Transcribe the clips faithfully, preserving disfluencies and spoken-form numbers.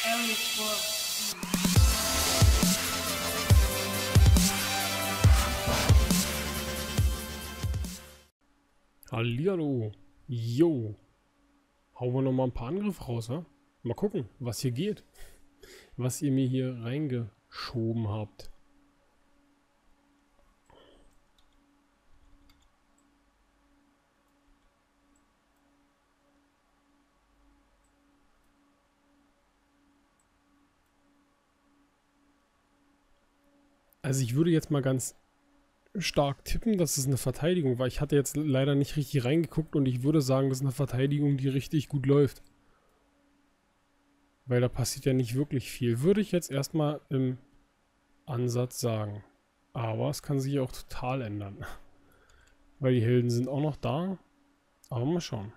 Hallihallo. Jo. Hauen wir nochmal ein paar Angriffe raus, wa? Mal gucken, was hier geht. Was ihr mir hier reingeschoben habt. Also ich würde jetzt mal ganz stark tippen, dass es eine Verteidigung war. Ich hatte jetzt leider nicht richtig reingeguckt und ich würde sagen, das ist eine Verteidigung, die richtig gut läuft. Weil da passiert ja nicht wirklich viel. Würde ich jetzt erstmal im Ansatz sagen. Aber es kann sich auch total ändern. Weil die Helden sind auch noch da. Aber mal schauen.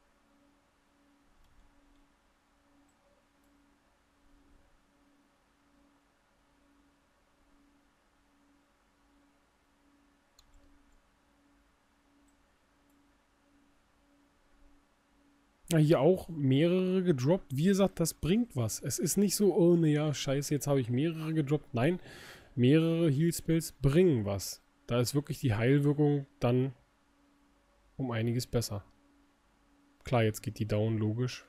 Hier auch mehrere gedroppt. Wie gesagt, das bringt was. Es ist nicht so, oh ne ja, scheiße, jetzt habe ich mehrere gedroppt. Nein, mehrere Heal-Spells bringen was. Da ist wirklich die Heilwirkung dann um einiges besser. Klar, jetzt geht die down, logisch.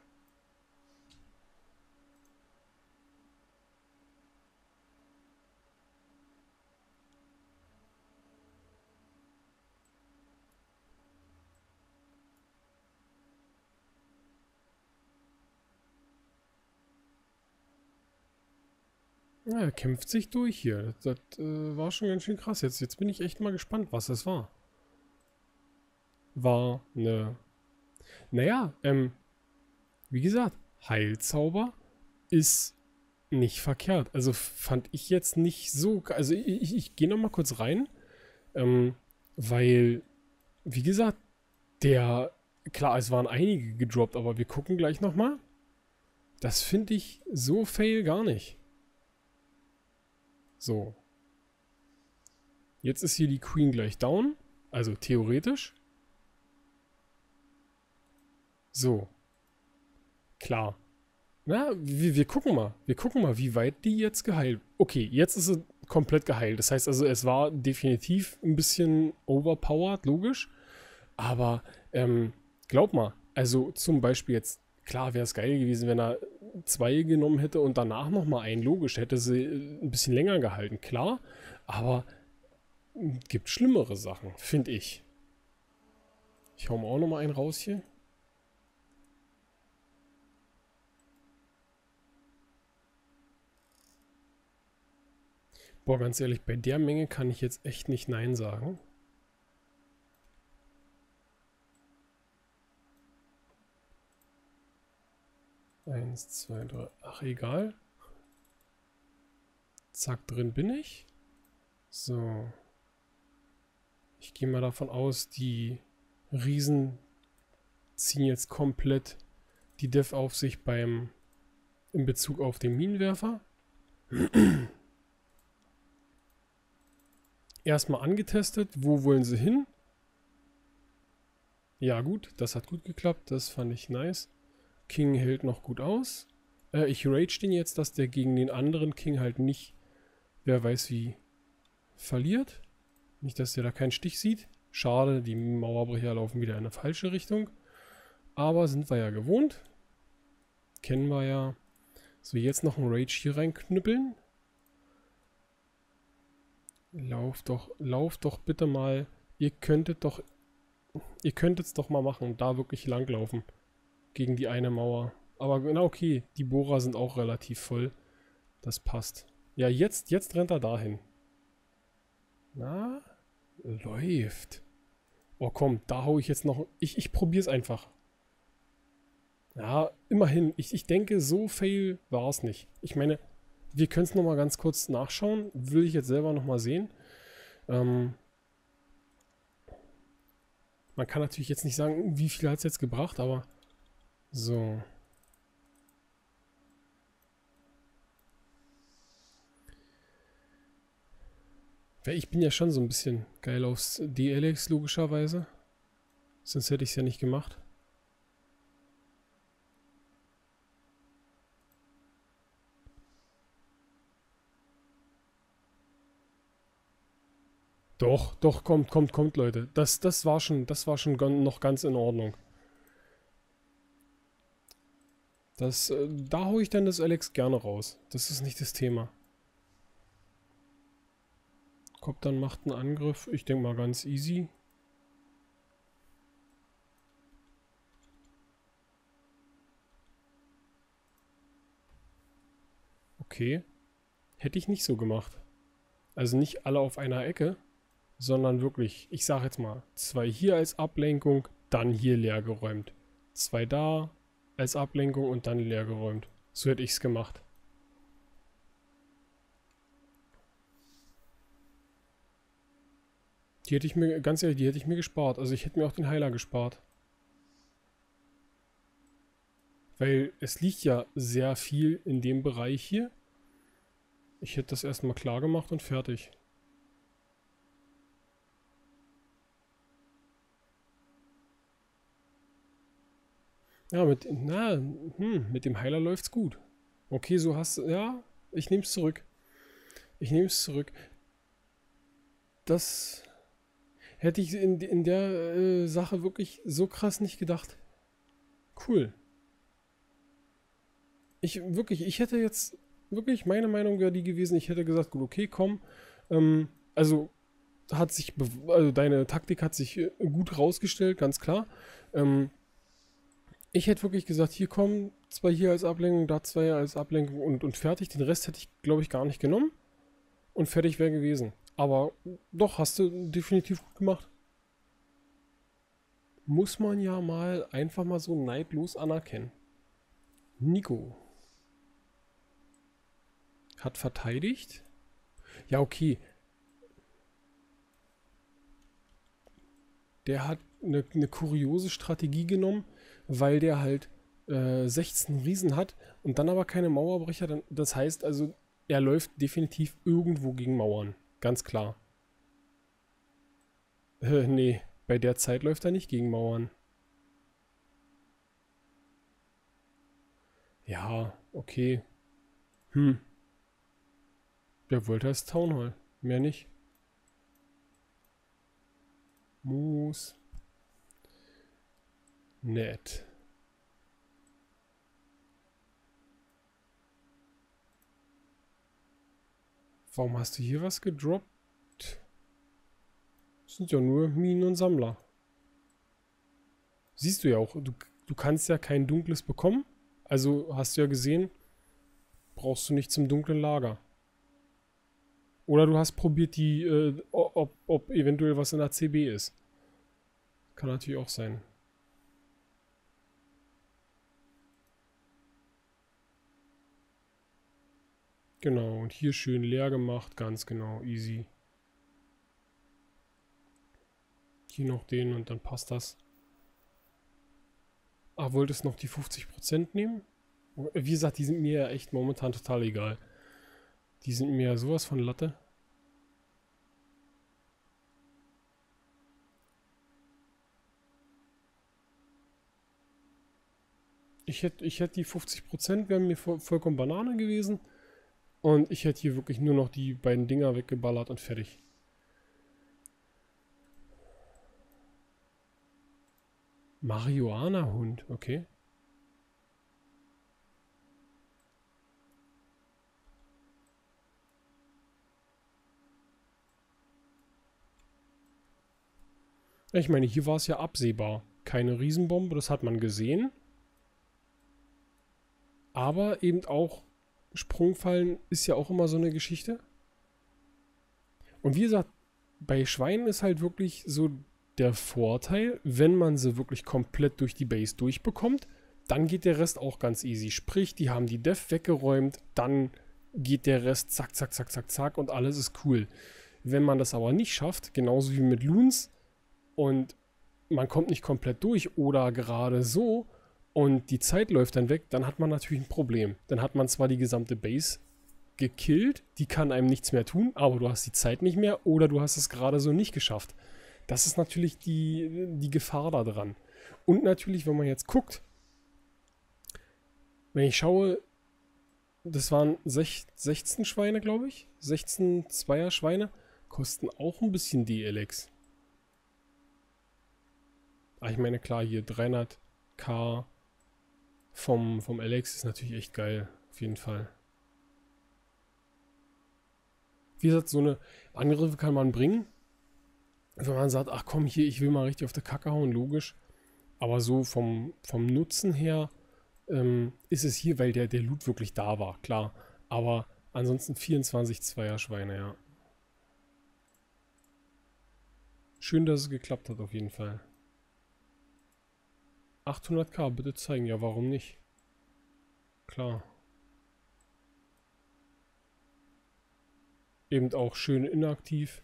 Ja, er kämpft sich durch hier. Das, das äh, war schon ganz schön krass. Jetzt, jetzt bin ich echt mal gespannt, was das war. War eine... Naja, ähm, wie gesagt, Heilzauber ist nicht verkehrt. Also fand ich jetzt nicht so... Also ich, ich, ich gehe nochmal kurz rein, ähm, weil, wie gesagt, der... Klar, es waren einige gedroppt, aber wir gucken gleich nochmal. Das finde ich so fail gar nicht. So. Jetzt ist hier die Queen gleich down. Also theoretisch. So. Klar. Na, wir, wir gucken mal. Wir gucken mal, wie weit die jetzt geheilt. Okay, jetzt ist sie komplett geheilt. Das heißt also, es war definitiv ein bisschen overpowered, logisch. Aber, ähm, glaub mal, also zum Beispiel jetzt, klar wäre es geil gewesen, wenn er zwei genommen hätte und danach nochmal einen. Logisch, hätte sie ein bisschen länger gehalten, klar. Aber gibt schlimmere Sachen, finde ich. Ich hau mal auch nochmal einen raus hier. Boah, ganz ehrlich, bei der Menge kann ich jetzt echt nicht Nein sagen. Eins, zwei, drei. Ach, egal. Zack, drin bin ich. So. Ich gehe mal davon aus, die Riesen ziehen jetzt komplett die Def auf sich beim in Bezug auf den Minenwerfer. Erstmal angetestet. Wo wollen sie hin? Ja gut, das hat gut geklappt. Das fand ich nice. King hält noch gut aus. Äh, ich rage den jetzt, dass der gegen den anderen King halt nicht, wer weiß wie, verliert. Nicht, dass der da keinen Stich sieht. Schade, die Mauerbrecher laufen wieder in eine falsche Richtung. Aber sind wir ja gewohnt. Kennen wir ja. So, jetzt noch ein Rage hier reinknüppeln. Lauf doch, lauf doch bitte mal. Ihr könntet doch, ihr könntet es doch mal machen. Da wirklich langlaufen. Gegen die eine Mauer. Aber genau, okay. Die Bohrer sind auch relativ voll. Das passt. Ja, jetzt, jetzt rennt er dahin. Na, läuft. Oh komm, da hau ich jetzt noch... Ich, ich probier's einfach. Ja, immerhin. Ich, ich denke, so fail war es nicht. Ich meine, wir können es nochmal ganz kurz nachschauen. Will ich jetzt selber nochmal sehen. Ähm, man kann natürlich jetzt nicht sagen, wie viel hat es jetzt gebracht, aber... So. Weil ich bin ja schon so ein bisschen geil aufs D L X, logischerweise. Sonst hätte ich es ja nicht gemacht. Doch, doch, kommt, kommt, kommt, Leute. Das, das war schon, das war schon gon- noch ganz in Ordnung. Das, äh, da hole ich dann das Alex gerne raus. Das ist nicht das Thema. Kommt dann, macht einen Angriff. Ich denke mal ganz easy. Okay. Hätte ich nicht so gemacht. Also nicht alle auf einer Ecke, sondern wirklich, ich sage jetzt mal, zwei hier als Ablenkung, dann hier leer geräumt. Zwei da als Ablenkung und dann leer geräumt. So hätte ich es gemacht. Die hätte ich mir, ganz ehrlich, die hätte ich mir gespart. Also ich hätte mir auch den Heiler gespart. Weil es liegt ja sehr viel in dem Bereich hier. Ich hätte das erstmal klar gemacht und fertig. Ja, mit, na, hm, mit dem Heiler läuft's gut. Okay, so hast du, ja, ich nehme es zurück. Ich nehme es zurück. Das hätte ich in, in der äh, Sache wirklich so krass nicht gedacht. Cool. Ich, wirklich, ich hätte jetzt, wirklich, meine Meinung wäre die gewesen, ich hätte gesagt, gut, okay, komm, ähm, also hat sich, also deine Taktik hat sich äh, gut rausgestellt, ganz klar. Ähm, ich hätte wirklich gesagt, hier kommen zwei hier als Ablenkung, da zwei als Ablenkung und, und fertig. Den Rest hätte ich, glaube ich, gar nicht genommen und fertig wäre gewesen. Aber doch, hast du definitiv gut gemacht. Muss man ja mal einfach mal so neidlos anerkennen. Nico hat verteidigt. Ja, okay. Der hat eine, eine kuriose Strategie genommen, weil der halt äh, sechzehn Riesen hat und dann aber keine Mauerbrecher. Dann, das heißt also, er läuft definitiv irgendwo gegen Mauern. Ganz klar. Äh, nee, bei der Zeit läuft er nicht gegen Mauern. Ja, okay. Hm. Der wollte als Town Hall. Mehr nicht. Moos. Nett. Warum hast du hier was gedroppt? Das sind ja nur Minen und Sammler. Siehst du ja auch, du, du kannst ja kein dunkles bekommen. Also hast du ja gesehen, brauchst du nicht zum dunklen Lager. Oder du hast probiert, die, äh, ob, ob eventuell was in der C B ist. Kann natürlich auch sein. Genau, und hier schön leer gemacht, ganz genau, easy. Hier noch den und dann passt das. Ah, wolltest noch die fünfzig Prozent nehmen? Wie gesagt, die sind mir ja echt momentan total egal. Die sind mir ja sowas von Latte. Ich hätte ich hätt die fünfzig Prozent, wären mir voll, vollkommen Banane gewesen. Und ich hätte hier wirklich nur noch die beiden Dinger weggeballert und fertig. Marihuana-Hund, okay. Ich meine, hier war es ja absehbar. Keine Riesenbombe, das hat man gesehen. Aber eben auch Sprungfallen ist ja auch immer so eine Geschichte. Und wie gesagt, bei Schweinen ist halt wirklich so der Vorteil, wenn man sie wirklich komplett durch die Base durchbekommt, dann geht der Rest auch ganz easy. Sprich, die haben die Def weggeräumt, dann geht der Rest zack, zack, zack, zack, zack und alles ist cool. Wenn man das aber nicht schafft, genauso wie mit Loons, und man kommt nicht komplett durch oder gerade so und die Zeit läuft dann weg, dann hat man natürlich ein Problem. Dann hat man zwar die gesamte Base gekillt, die kann einem nichts mehr tun, aber du hast die Zeit nicht mehr oder du hast es gerade so nicht geschafft. Das ist natürlich die, die Gefahr da dran. Und natürlich, wenn man jetzt guckt, wenn ich schaue, das waren sechzehn Schweine, glaube ich, sechzehn Zweier-Schweine, kosten auch ein bisschen D L X. Aber ich meine, klar, hier dreihunderttausend vom, vom L X ist natürlich echt geil. Auf jeden Fall. Wie gesagt, so eine Angriffe kann man bringen. Wenn man sagt, ach komm, hier, ich will mal richtig auf die Kacke hauen, logisch. Aber so vom, vom Nutzen her ähm, ist es hier, weil der, der Loot wirklich da war, klar. Aber ansonsten vierundzwanzig Zweierschweine, ja. Schön, dass es geklappt hat, auf jeden Fall. achthunderttausend, bitte zeigen. Ja, warum nicht? Klar. Eben auch schön inaktiv.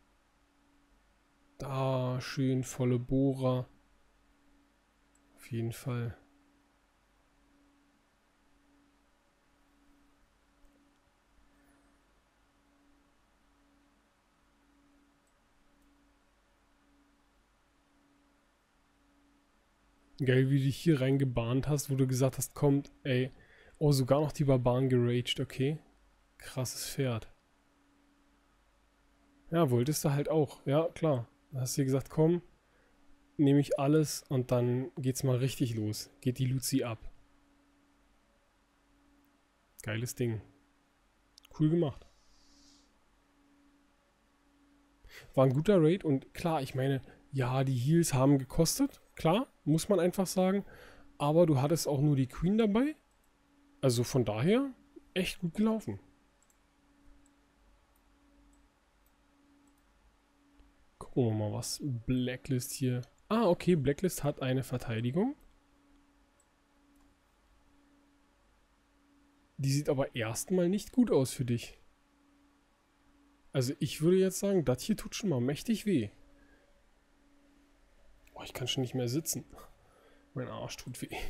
Da, schön volle Bohrer. Auf jeden Fall. Geil, wie du dich hier reingebahnt hast, wo du gesagt hast, kommt, ey. Oh, sogar noch die Barbaren geraged, okay. Krasses Pferd. Ja, wolltest du halt auch. Ja, klar. Da hast du dir gesagt, komm, nehme ich alles und dann geht's mal richtig los. Geht die Luzi ab. Geiles Ding. Cool gemacht. War ein guter Raid und klar, ich meine, ja, die Heals haben gekostet. Klar, muss man einfach sagen. Aber du hattest auch nur die Queen dabei. Also von daher, echt gut gelaufen. Gucken wir mal, was Blacklist hier... Ah, okay, Blacklist hat eine Verteidigung. Die sieht aber erstmal nicht gut aus für dich. Also ich würde jetzt sagen, das hier tut schon mal mächtig weh. Oh, ich kann schon nicht mehr sitzen. Mein Arsch tut weh.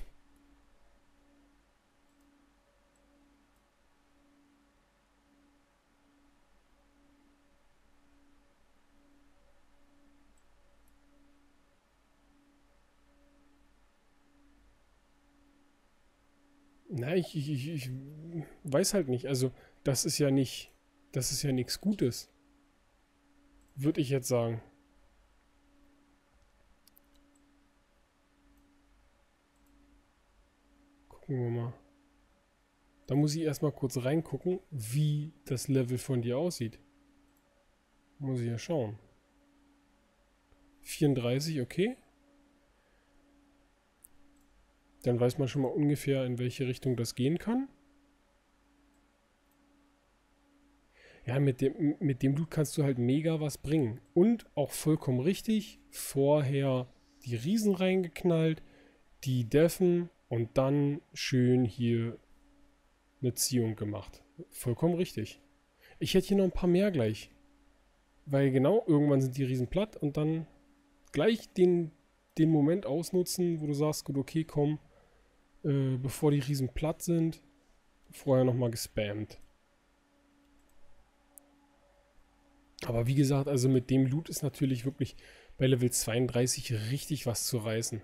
Na, ich, ich, ich, ich weiß halt nicht. Also, das ist ja nicht, das ist ja nichts Gutes. Würde ich jetzt sagen. Gucken wir mal. Da muss ich erstmal kurz reingucken, wie das Level von dir aussieht. Muss ich ja schauen. vierunddreißig, okay. Dann weiß man schon mal ungefähr, in welche Richtung das gehen kann. Ja, mit dem, mit dem Loot kannst du halt mega was bringen. Und auch vollkommen richtig, vorher die Riesen reingeknallt, die Deffen und dann schön hier eine Ziehung gemacht. Vollkommen richtig. Ich hätte hier noch ein paar mehr gleich. Weil genau, irgendwann sind die Riesen platt und dann gleich den, den Moment ausnutzen, wo du sagst, gut, okay, komm, äh, bevor die Riesen platt sind, vorher nochmal gespammt. Aber wie gesagt, also mit dem Loot ist natürlich wirklich bei Level zweiunddreißig richtig was zu reißen.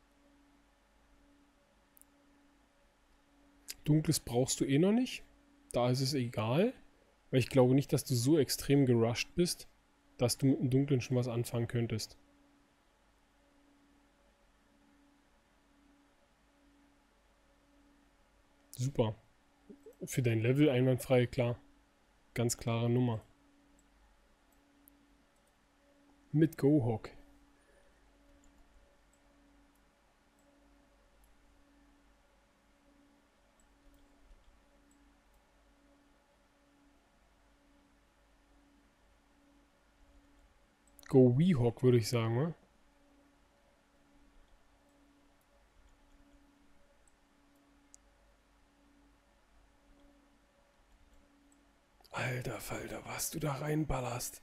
Dunkles brauchst du eh noch nicht. Da ist es egal. Weil ich glaube nicht, dass du so extrem gerusht bist, dass du mit dem Dunklen schon was anfangen könntest. Super. Für dein Level einwandfrei, klar. Ganz klare Nummer. Mit Go-Hawk. Go-Weehawk würde ich sagen, oder? Alter Falter, was du da reinballerst.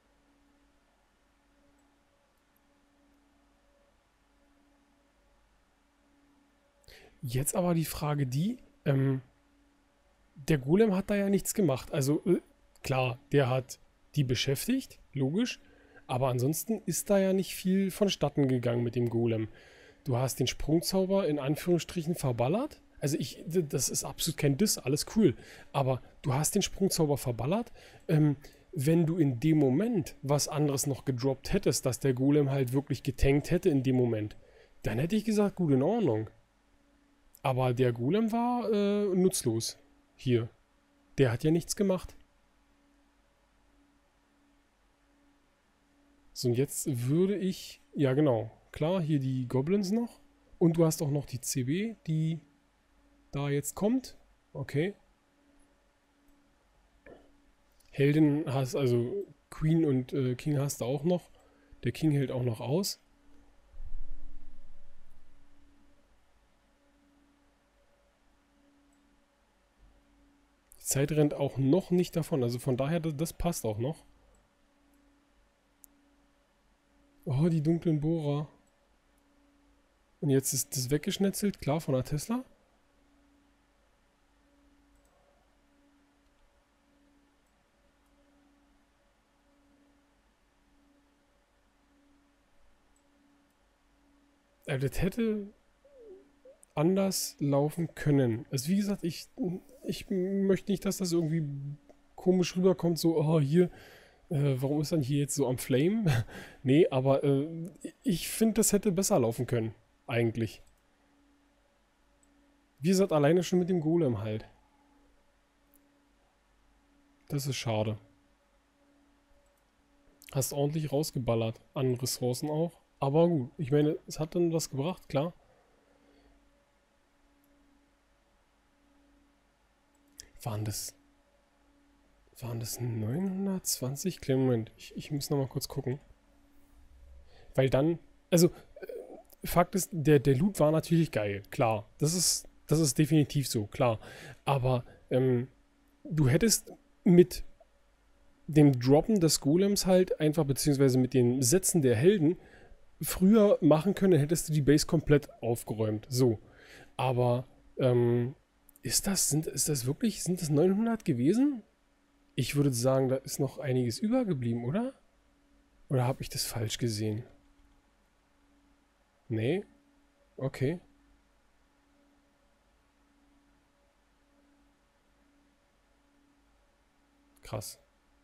Jetzt aber die Frage die, ähm, der Golem hat da ja nichts gemacht. Also äh, klar, der hat die beschäftigt, logisch. Aber ansonsten ist da ja nicht viel vonstatten gegangen mit dem Golem. Du hast den Sprungzauber in Anführungsstrichen verballert. Also ich, das ist absolut kein Diss, alles cool. Aber du hast den Sprungzauber verballert. Ähm, wenn du in dem Moment was anderes noch gedroppt hättest, dass der Golem halt wirklich getankt hätte in dem Moment, dann hätte ich gesagt, gut in Ordnung. Aber der Golem war äh, nutzlos. Hier. Der hat ja nichts gemacht. So, und jetzt würde ich... Ja, genau. Klar, hier die Goblins noch. Und du hast auch noch die C B, die da jetzt kommt. Okay. Heldin hast, also Queen und äh, King hast du auch noch. Der King hält auch noch aus. Die Zeit rennt auch noch nicht davon. Also von daher, das, das passt auch noch. Oh, die dunklen Bohrer. Und jetzt ist das weggeschnetzelt, klar, von der Tesla. Aber das hätte anders laufen können. Also wie gesagt, ich, ich möchte nicht, dass das irgendwie komisch rüberkommt, so, oh, hier, äh, warum ist dann hier jetzt so am Flame? Nee, aber äh, ich finde, das hätte besser laufen können, eigentlich. Wie gesagt, alleine schon mit dem Golem halt. Das ist schade. Hast ordentlich rausgeballert, an Ressourcen auch. Aber gut, ich meine, es hat dann was gebracht, klar. Waren das... Waren das neunhundertzwanzig? Kleinen Moment, ich, ich muss nochmal kurz gucken. Weil dann... Also, äh, Fakt ist, der, der Loot war natürlich geil, klar. Das ist, das ist definitiv so, klar. Aber ähm, du hättest mit dem Droppen des Golems halt einfach, beziehungsweise mit dem Setzen der Helden, früher machen können, hättest du die Base komplett aufgeräumt. So. Aber, ähm, ist das, sind, ist das wirklich, sind das neunhundert gewesen? Ich würde sagen, da ist noch einiges übergeblieben, oder? Oder habe ich das falsch gesehen? Nee? Okay. Krass.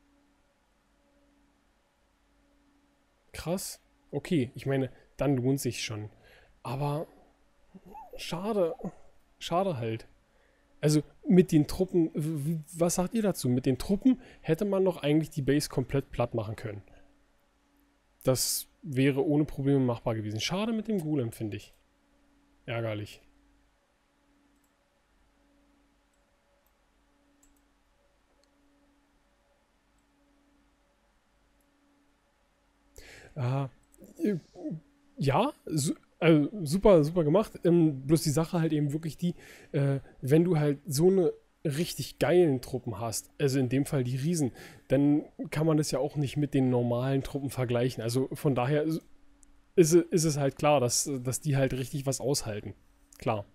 Krass. Okay, ich meine, dann lohnt sich schon. Aber schade. Schade halt. Also mit den Truppen, w- was sagt ihr dazu? Mit den Truppen hätte man doch eigentlich die Base komplett platt machen können. Das wäre ohne Probleme machbar gewesen. Schade mit dem Golem, finde ich. Ärgerlich. Ah, äh, ja, su also super, super gemacht. Ähm, bloß die Sache halt eben wirklich die, äh, wenn du halt so eine richtig geilen Truppen hast, also in dem Fall die Riesen, dann kann man das ja auch nicht mit den normalen Truppen vergleichen. Also von daher ist, ist ist es halt klar, dass, dass die halt richtig was aushalten. Klar.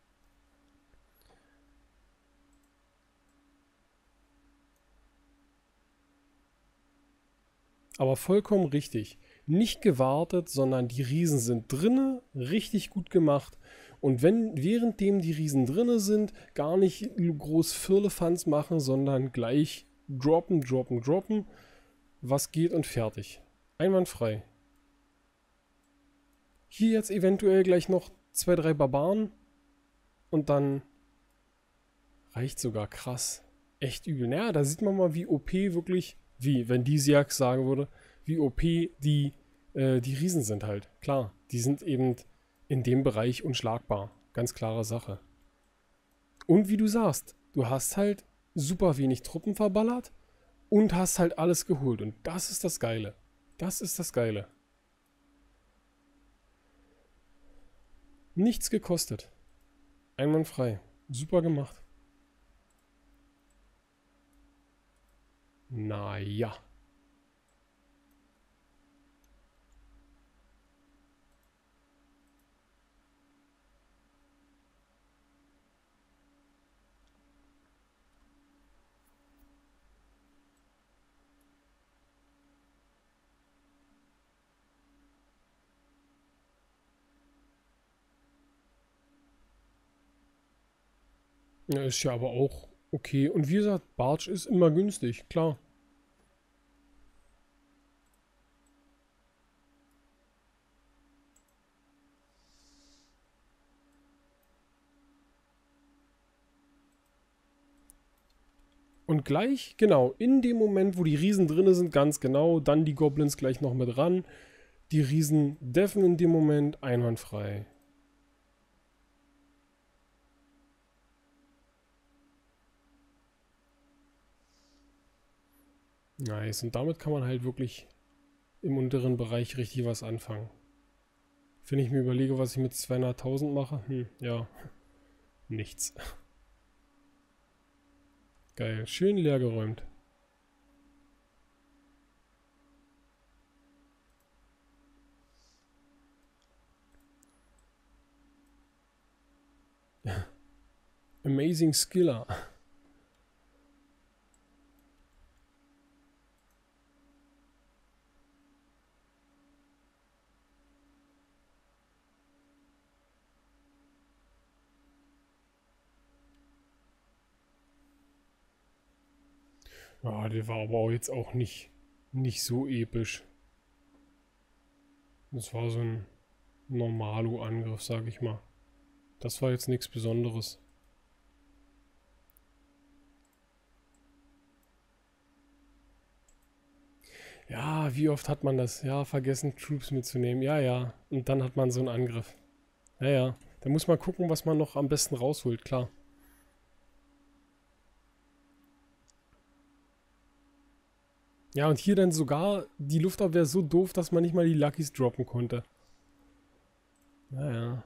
Aber vollkommen richtig. Nicht gewartet, sondern die Riesen sind drinne, richtig gut gemacht. Und wenn währenddem die Riesen drinne sind, gar nicht groß Firlefanz machen, sondern gleich droppen, droppen, droppen, was geht und fertig. Einwandfrei. Hier jetzt eventuell gleich noch zwei, drei Barbaren und dann reicht sogar krass. Echt übel. Naja, da sieht man mal, wie O P wirklich, wie, wenn Disiak sagen würde, wie O P die, äh, die Riesen sind halt. Klar, die sind eben in dem Bereich unschlagbar. Ganz klare Sache. Und wie du sagst, du hast halt super wenig Truppen verballert und hast halt alles geholt. Und das ist das Geile. Das ist das Geile. Nichts gekostet. Einwandfrei. Super gemacht. Naja. Ja, ist ja aber auch okay. Und wie gesagt, Bartsch ist immer günstig, klar. Und gleich, genau, in dem Moment, wo die Riesen drin sind, ganz genau, dann die Goblins gleich noch mit ran. Die Riesen deffen in dem Moment einwandfrei. Nice. Und damit kann man halt wirklich im unteren Bereich richtig was anfangen. Wenn ich mir überlege, was ich mit zweihunderttausend mache, hm, ja, nichts. Geil, schön leer geräumt. Amazing Skiller. Ja, der war aber auch jetzt auch nicht, nicht so episch. Das war so ein Normalo-Angriff, sag ich mal. Das war jetzt nichts Besonderes. Ja, wie oft hat man das? Ja, vergessen, Troops mitzunehmen. Ja, ja. Und dann hat man so einen Angriff. Ja, ja. Da muss man gucken, was man noch am besten rausholt, klar. Ja, und hier dann sogar die Luftabwehr so doof, dass man nicht mal die Luckys droppen konnte. Naja.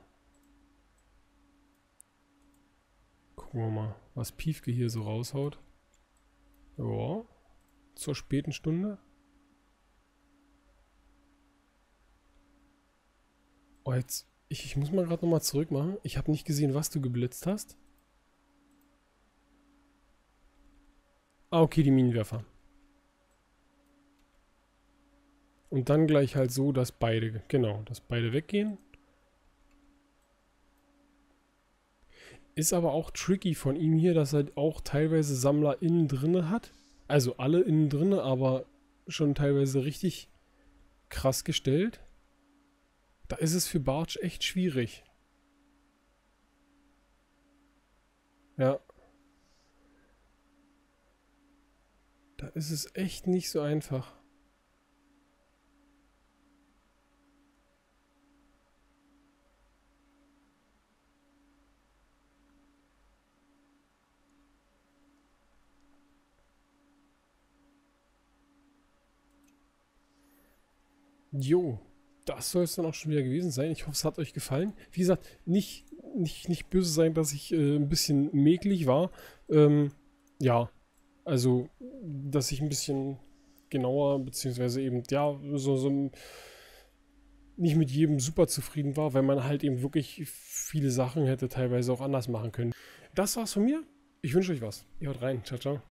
Gucken wir mal, was Piefke hier so raushaut. Ja. Zur späten Stunde. Oh, jetzt. Ich, ich muss mal gerade nochmal zurück machen. Ich habe nicht gesehen, was du geblitzt hast. Ah, okay, die Minenwerfer. Und dann gleich halt so, dass beide, genau, dass beide weggehen. Ist aber auch tricky von ihm hier, dass er auch teilweise Sammler innen drinne hat. Also alle innen drinne, aber schon teilweise richtig krass gestellt. Da ist es für Bartsch echt schwierig. Ja. Da ist es echt nicht so einfach. Jo, das soll es dann auch schon wieder gewesen sein. Ich hoffe, es hat euch gefallen. Wie gesagt, nicht, nicht, nicht böse sein, dass ich äh, ein bisschen mäglich war. Ähm, ja, also, dass ich ein bisschen genauer, beziehungsweise eben, ja, so, so nicht mit jedem super zufrieden war, weil man halt eben wirklich viele Sachen hätte teilweise auch anders machen können. Das war's von mir. Ich wünsche euch was. Ihr haut rein. Ciao, ciao.